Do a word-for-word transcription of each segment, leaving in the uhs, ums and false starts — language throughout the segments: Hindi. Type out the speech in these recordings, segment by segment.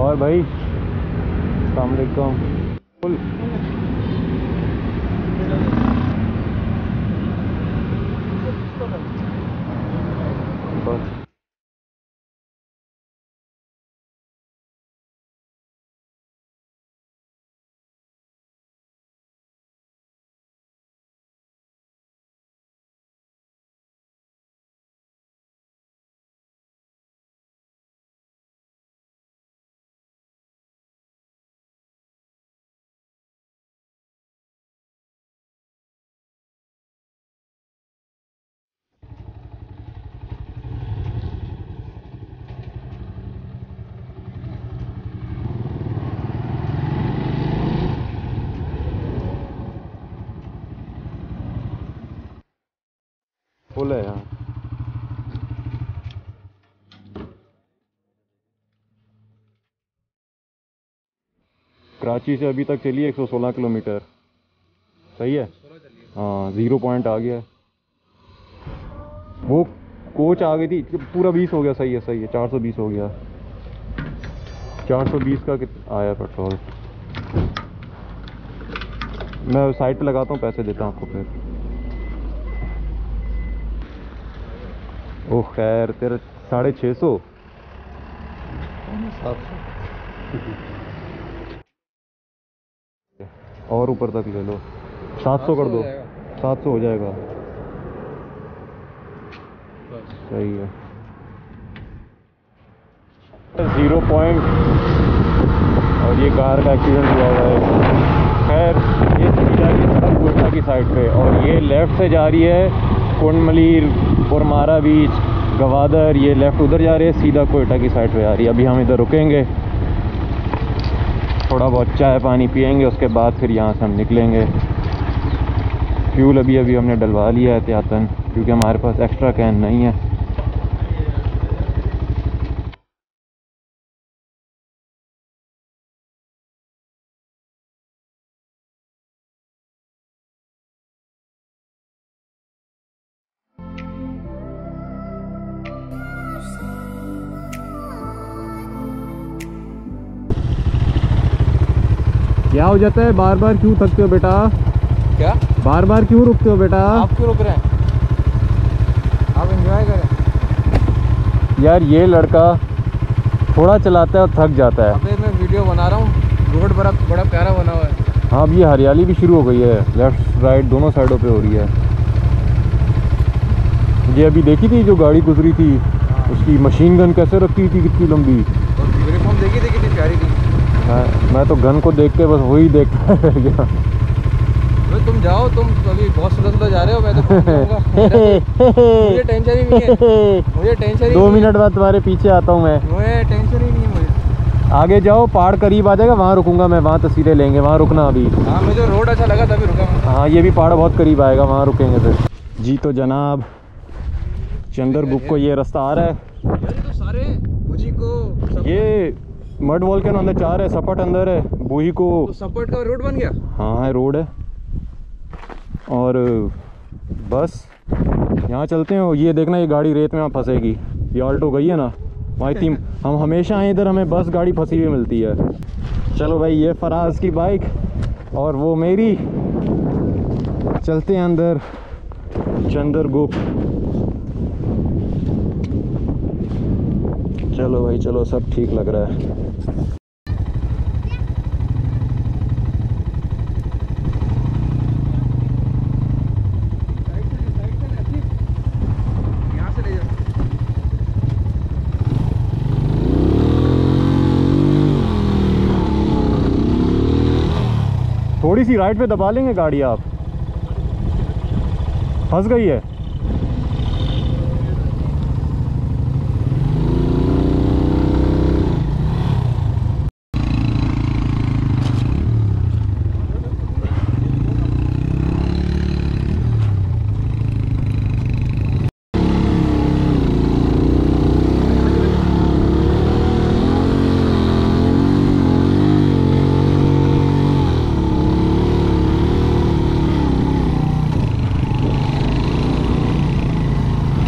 और भाई अस्सलाम वालेकुम। फुल बस फुल है यहाँ। कराची से अभी तक चली एक सौ सोलह किलोमीटर। सही है। हाँ ज़ीरो पॉइंट आ गया। वो कोच आ गई थी, पूरा बीस हो गया। सही है सही है, चार सौ बीस हो गया। चार सौ बीस का कित आया पेट्रोल। मैं साइड पे लगाता हूँ, पैसे देता हूँ आपको फिर। ओह खैर, तेरा साढ़े छः सौ सात सौ और ऊपर तक ले लो। सात सौ कर दो, सात सौ हो जाएगा। सही है। ज़ीरो पॉइंट और ये कार का एक्सीडेंट हुआ हुआ है। खैर ये सीधी जा रही है सड़क कोयटा की साइड पे, और ये लेफ़्ट से जा रही है कुंडमलीर, पुरमारा बीच, गवादर। ये लेफ़्ट उधर जा रही है, सीधा कोयटा की साइड पे आ रही है। अभी हम इधर रुकेंगे, थोड़ा बहुत चाय पानी पियेंगे, उसके बाद फिर यहाँ से हम निकलेंगे। फ्यूल अभी अभी हमने डलवा लिया है एहतियातन, क्योंकि हमारे पास एक्स्ट्रा कैन नहीं है। क्या हो जाता है, बार बार क्यों थकते हो बेटा? क्या बार बार क्यों रुकते हो बेटा? आप क्यों रुक रहे हैं? आप एंजॉय करें। यार ये लड़का थोड़ा चलाता है और थक जाता है। अबे मैं वीडियो बना रहा हूँ, रोड बड़ा बड़ा प्यारा बना हुआ है। हाँ अब ये हरियाली भी शुरू हो गई है, लेफ्ट राइट दोनों साइडों पे हो रही है। ये अभी देखी थी जो गाड़ी गुजरी थी, उसकी मशीन गन कैसे रखी थी, कितनी लंबी। और यूनिफॉर्म देखी थी कितनी प्यारी थी। हाँ, मैं तो गन को देख के बस वही देखता रह गया। तुम जाओ, तुम अभी बहुत सुलह सुलह जा रहे हो, मैं तो मुझे टेंशन ही नहीं है, मुझे टेंशन ही दो मिनट बाद तुम्हारे पीछे आता हूँ मैं। मुझे टेंशन ही नहीं है मुझे। आगे जाओ, पहाड़ करीब आ जाएगा, वहाँ रुकूंगा मैं, वहाँ तस्वीरें लेंगे, वहाँ रुकना अभी। हाँ मुझे रोड अच्छा लगा तभी रुका मैं। हाँ ये भी पहाड़ बहुत करीब आएगा, वहाँ रुकेंगे फिर। जी तो जनाब चंदर बुक को ये रास्ता आ रहा है। यार ये तो सारे बुजी को ये मड वॉल्केनो अंदर चार है, सपट अंदर है, बूही को तो सपोर्ट का रोड बन गया। हाँ है, रोड है। और बस यहाँ चलते हैं। ये देखना, ये गाड़ी रेत में वहाँ फंसेगी। ये ऑल्टो गई है ना वहाँ इतनी, हम हमेशा आए इधर, हमें बस गाड़ी फंसी हुई मिलती है। चलो भाई, ये फराज की बाइक और वो मेरी, चलते हैं अंदर चंदर गुप। चलो भाई चलो, सब ठीक लग रहा है। थोड़ी सी राइट पे दबा लेंगे गाड़ी, आप फंस गई है।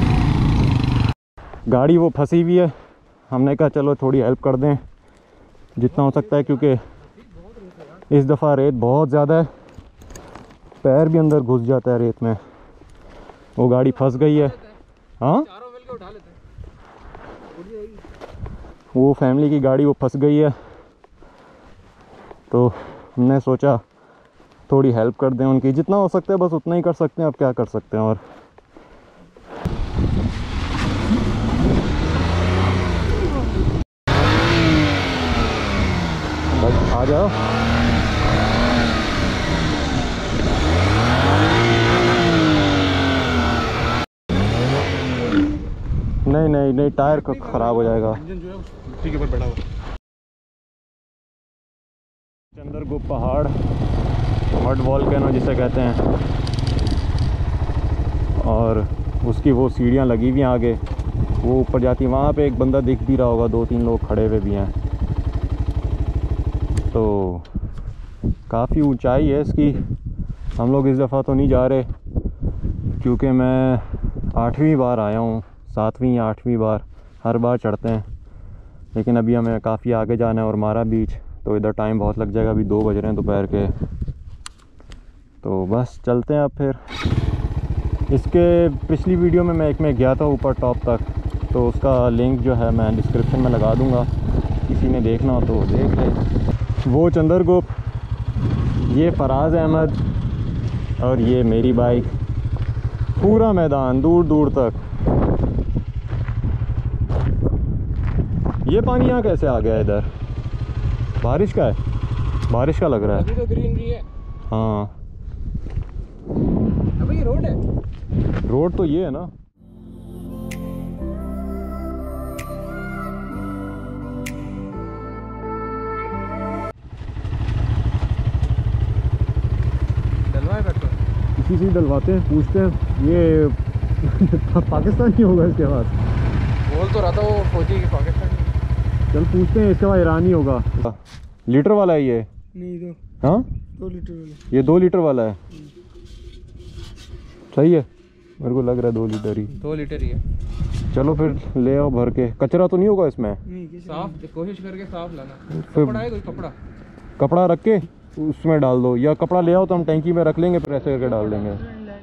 गाड़ी वो फंसी हुई है, हमने कहा चलो थोड़ी हेल्प कर दें। जितना हो सकता है, क्योंकि इस दफ़ा रेत बहुत ज़्यादा है, पैर भी अंदर घुस जाता है रेत में। वो गाड़ी फंस गई है। हाँ, चारों मिलकर उठा लेते हैं। वो फैमिली की गाड़ी वो फंस गई है, तो हमने सोचा थोड़ी हेल्प कर दें उनकी, जितना हो सकता है बस उतना ही कर सकते हैं, अब क्या कर सकते हैं। और बस आ जाओ। नहीं नहीं नहीं, टायर का ख़राब हो जाएगा। इंजन जो है मिट्टी के ऊपर बैठा हुआ। चंद्रगुप्त पहाड़, मड वॉल्केनो जिसे कहते हैं, और उसकी वो सीढ़ियाँ लगी हुई हैं आगे, वो ऊपर जाती हैं। वहाँ पे एक बंदा दिख भी रहा होगा, दो तीन लोग खड़े हुए भी हैं। तो काफ़ी ऊंचाई है इसकी। हम लोग इस दफ़ा तो नहीं जा रहे, क्योंकि मैं आठवीं बार आया हूँ, सातवीं या आठवीं बार, हर बार चढ़ते हैं। लेकिन अभी हमें काफ़ी आगे जाना है, और मारा बीच, तो इधर टाइम बहुत लग जाएगा। अभी दो बज रहे हैं दोपहर के, तो बस चलते हैं अब फिर। इसके पिछली वीडियो में मैं एक में गया था ऊपर टॉप तक, तो उसका लिंक जो है मैं डिस्क्रिप्शन में लगा दूंगा, किसी ने देखना हो तो देख ले। वो चंद्रगुप्त, ये फराज अहमद, और ये मेरी बाइक। पूरा मैदान दूर दूर तक। ये पानी यहाँ कैसे आ गया इधर? बारिश का है, बारिश का लग रहा है। अभी तो ग्रीनरी है। हाँ, अबे ये रोड है। रोड तो ये है ना। डलवाए पेट्रोल इसी से ही डलवाते हैं, पूछते हैं। ये पाकिस्तानी होगा इसके बाद। बोल तो रहा था वो फौजी की पाकिस्तानी। चल पूछते हैं, इसके बाद ईरानी होगा। लीटर वाला है ये? नहीं, दो हाँ, दो लीटर वाला। ये दो लीटर वाला है। सही है, मेरे को लग रहा है दो लीटर ही। दो लीटर ही है। चलो फिर ले आओ भर के। कचरा तो नहीं होगा इसमें? नहीं, साफ कोशिश करके साफ लाना। फिर कपड़ा है कोई कपड़ा? कपड़ा रख के उसमें डाल दो, या कपड़ा ले आओ तो हम टैंकी में रख लेंगे, फिर ऐसे करके डाल देंगे।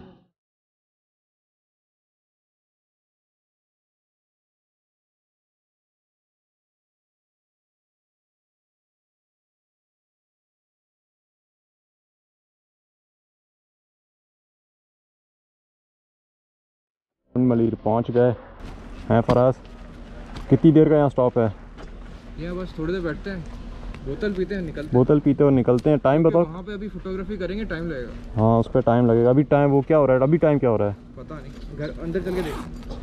मलिर पहुंच गए हैं फराज। कितनी देर का यहाँ स्टॉप है? यहाँ बस थोड़ी देर बैठते हैं, बोतल पीते हैं, निकलते हैं। बोतल पीते और निकलते हैं। टाइम बताओ। वहाँ पे अभी फोटोग्राफी करेंगे, टाइम लगेगा। हाँ, उस पर टाइम लगेगा। अभी टाइम वो क्या हो रहा है? अभी टाइम क्या हो रहा है? पता नहीं, घर अंदर चल के देख।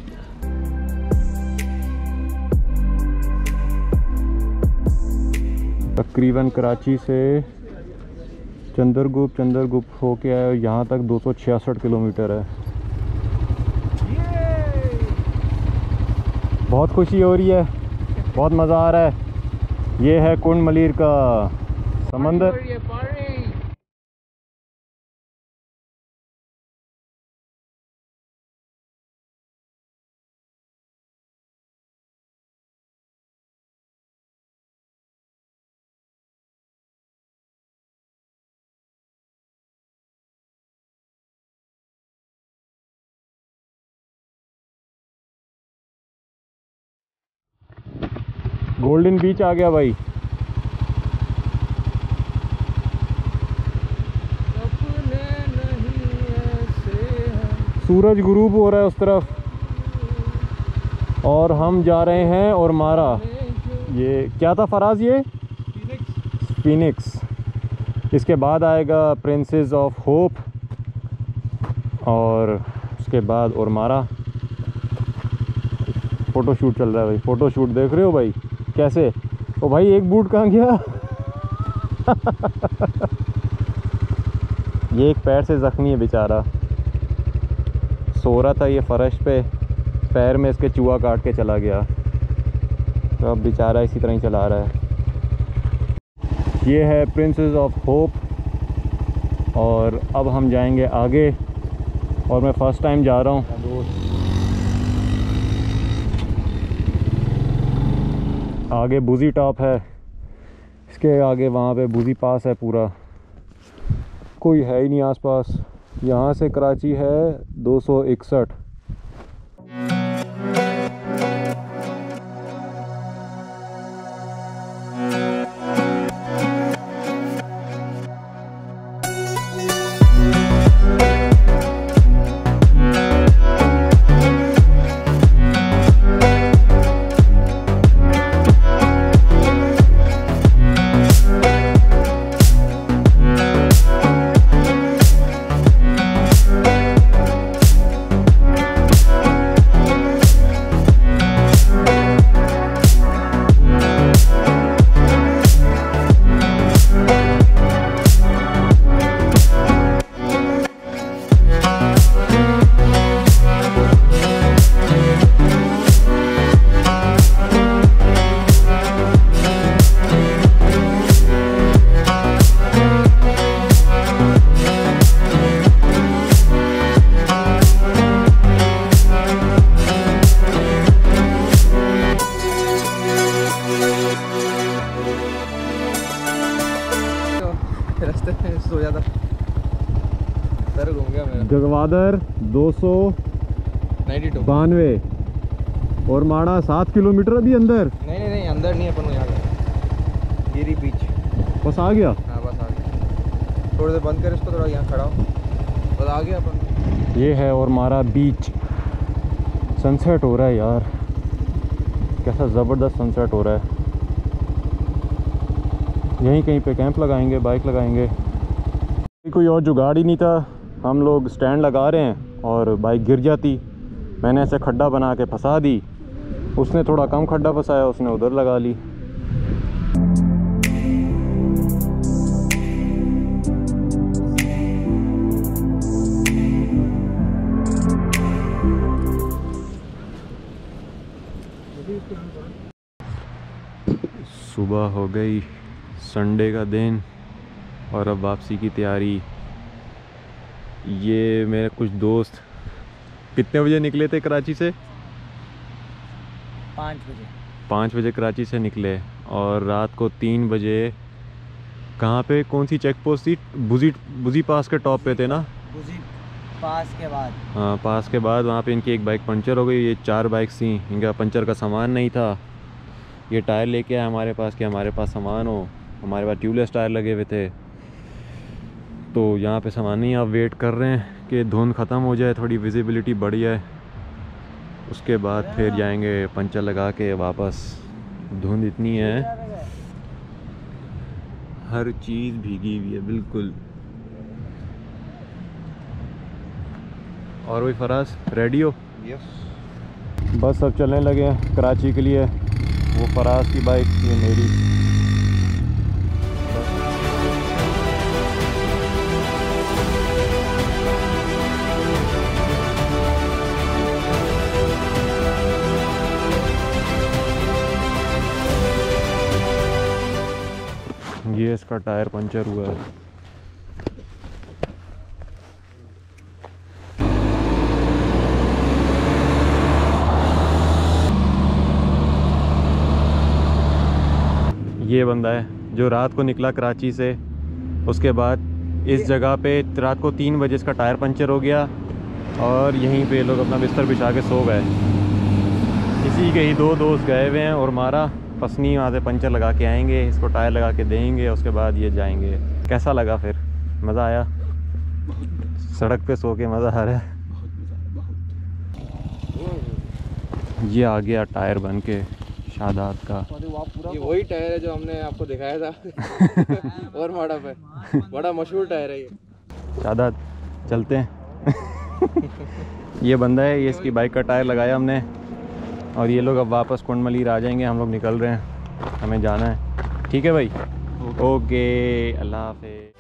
तकरीबन कराची से चंद्रगुप्त चंद्रगुप्त होके आए, यहाँ तक दो सौ छियासठ किलोमीटर है। बहुत खुशी हो रही है, बहुत मज़ा आ रहा है। ये है कुंड मलिर का समंदर। गोल्डन बीच आ गया भाई। सूरज गुरूब हो रहा है उस तरफ, और हम जा रहे हैं और मारा। ये क्या था फराज? ये फिनिक्स। इसके बाद आएगा प्रिंसेस ऑफ होप, और उसके बाद और मारा। फ़ोटो शूट चल रहा है भाई, फ़ोटो शूट देख रहे हो भाई कैसे? ओ भाई, एक बूट कहाँ गया? ये एक पैर से ज़ख्मी है बेचारा, सो रहा था ये फर्श पे, पैर में इसके चूहा काट के चला गया, तो अब बेचारा इसी तरह ही चला रहा है। ये है प्रिंसेस ऑफ होप, और अब हम जाएंगे आगे, और मैं फ़र्स्ट टाइम जा रहा हूँ। आगे बुजी टॉप है, इसके आगे वहाँ पे बुजी पास है पूरा, कोई है ही नहीं आसपास। यहाँ से कराची है दो सौ इकसठ। रास्ते में सो जाता, सर घूम गया मेरा। जगवादर दो सौ नाइन्टी टू बानवे और माड़ा सात किलोमीटर अभी अंदर। नहीं नहीं नहीं अंदर नहीं है, अपन यहाँ गए गिरी बीच। बस आ गया। हाँ बस आ गया, थोड़ी देर बंद कर इसको, थोड़ा यहाँ खड़ा हो, बस आ गया अपन। ये है और मारा बीच। सनसेट हो रहा है यार, कैसा ज़बरदस्त सनसेट हो रहा है। यहीं कहीं पे कैंप लगाएंगे, बाइक लगाएंगे। कोई और जुगाड़ ही नहीं था, हम लोग स्टैंड लगा रहे हैं और बाइक गिर जाती। मैंने ऐसे खड्डा बना के फंसा दी, उसने थोड़ा कम खड्डा फंसाया, उसने उधर लगा ली। सुबह हो गई, संडे का दिन, और अब वापसी की तैयारी। ये मेरे कुछ दोस्त कितने बजे निकले थे कराची से? पाँच बजे पाँच बजे कराची से निकले और रात को तीन बजे कहाँ पे, कौन सी चेक पोस्ट थी? बुजी बुजी पास के टॉप पे थे ना? बुजी पास के बाद। हाँ, पास के बाद वहाँ पे इनकी एक बाइक पंचर हो गई। ये चार बाइक्स थी, इनका पंचर का सामान नहीं था। ये टायर लेके आए हमारे पास कि हमारे पास सामान हो। हमारे पास ट्यूबलेस टायर लगे हुए थे, तो यहाँ पे सामान नहीं। आप वेट कर रहे हैं कि धुंध ख़त्म हो जाए, थोड़ी विजिबिलिटी बढ़ जाए, उसके बाद फिर जाएंगे पंचर लगा के वापस। धुंध इतनी है, हर चीज़ भीगी हुई है बिल्कुल। और वही फराज रेडी हो? यस। बस अब चलने लगे हैं कराची के लिए। वो फराज की बाइक, ये मेरी। ये इसका टायर पंचर हुआ है। ये बंदा है जो रात को निकला कराची से, उसके बाद इस जगह पे रात को तीन बजे इसका टायर पंचर हो गया और यहीं पे लोग अपना बिस्तर बिछा के सो गए। इसी के ही दो दोस्त गए हुए हैं और मारा पसनी, वहाँ से पंचर लगा के आएंगे, इसको टायर लगा के देंगे, उसके बाद ये जाएंगे। कैसा लगा फिर? मज़ा आया? सड़क पे सो के मज़ा आ रहा है। ये आ गया टायर बन के शादात का। ये वही टायर है जो हमने आपको दिखाया था और माड़ा पे, बड़ा मशहूर टायर है ये। शादात चलते हैं। ये बंदा है, ये इसकी बाइक का टायर लगाया हमने और ये लोग अब वापस कुंडमलीर आ जाएंगे। हम लोग निकल रहे हैं, हमें जाना है। ठीक है भाई, ओके, अल्लाह हाफ़िज़।